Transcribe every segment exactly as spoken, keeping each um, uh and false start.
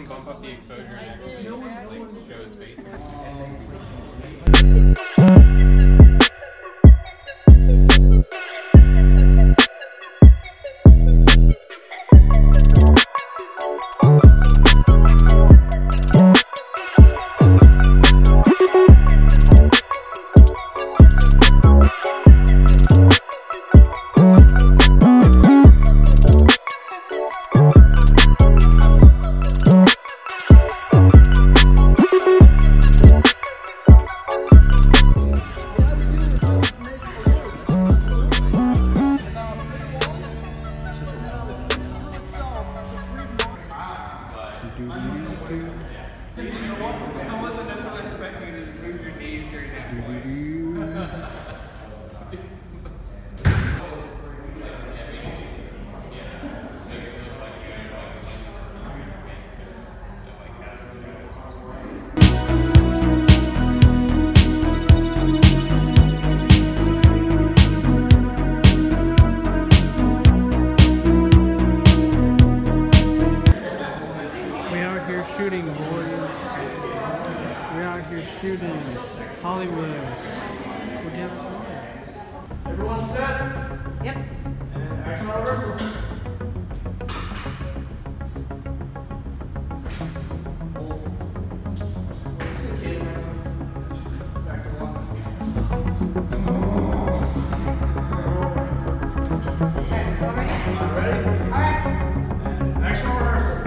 bump up the exposure and everything, like show his face. I wasn't necessarily expecting you to move your knees right now. Shooting, boys. We're out here shooting Hollywood. Well, guess what? Everyone set? Yep. And action reversal. Back to one. Okay, so ready? Ready? All right. And action reversal.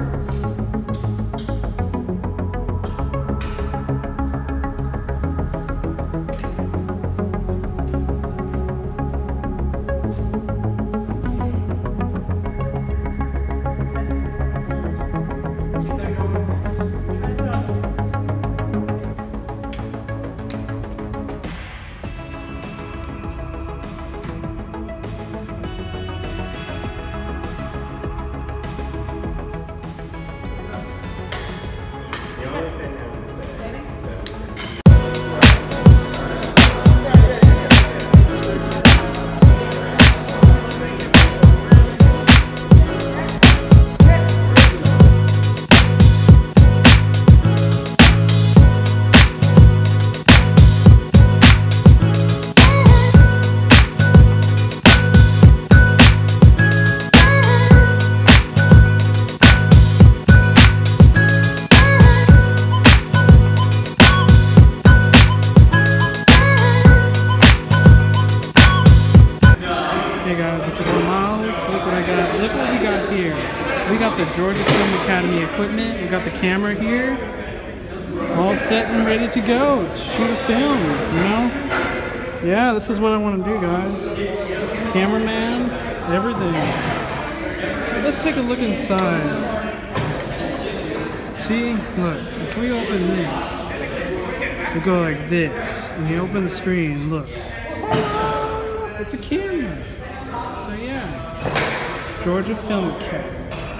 We got the Georgia Film Academy equipment. We got the camera here, all set and ready to go to shoot a film, you know? Yeah, this is what I want to do, guys. Cameraman, everything. Let's take a look inside. See, look, if we open this, we go like this, and you open the screen, look. It's a camera. So yeah, Georgia Film Academy.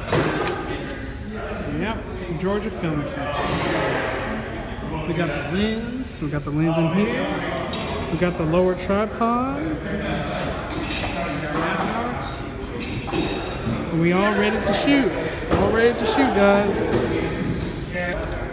Yep, Georgia Film Academy. We got the lens. We got the lens in here. We got the lower tripod. We got mounts. And we all ready to shoot. All ready to shoot, guys.